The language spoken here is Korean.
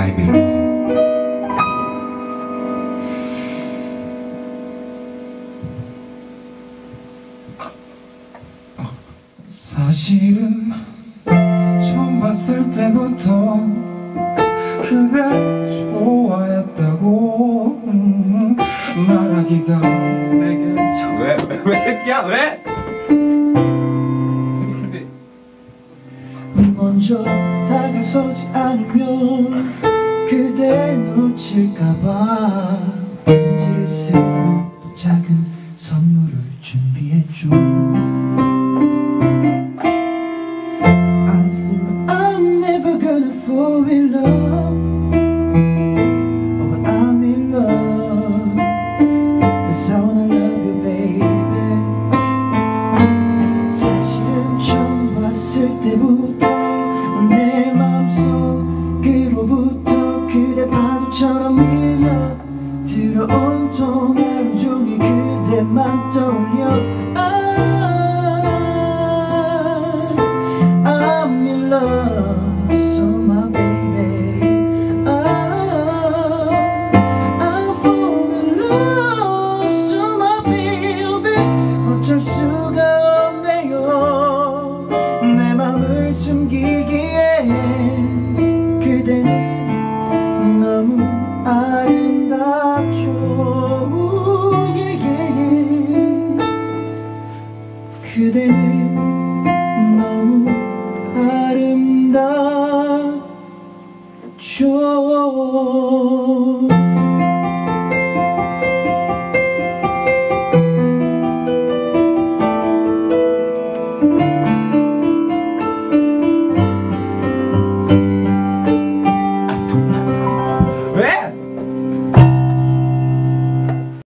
바이빌. 사실은 처음 봤을 때부터 그대 좋아했다고 말하기가 내겐 왜? 야 왜? 먼저 다가서지 않으면 그댈 놓칠까봐 편지를 쓰고 작은 선물을 준비했죠. Fall in love, oh but I'm in love, 'cause I wanna love you baby. 사실은 처음 봤을 때부터 내 맘속으로부터 그대 파도처럼 밀려 들어온 하루 종일 그대만 떠올려. I'm in love. 어쩔 수가 없네요. 내 맘을 숨기기엔 그대는 너무 아름답죠. 그대는 너무 아름답죠.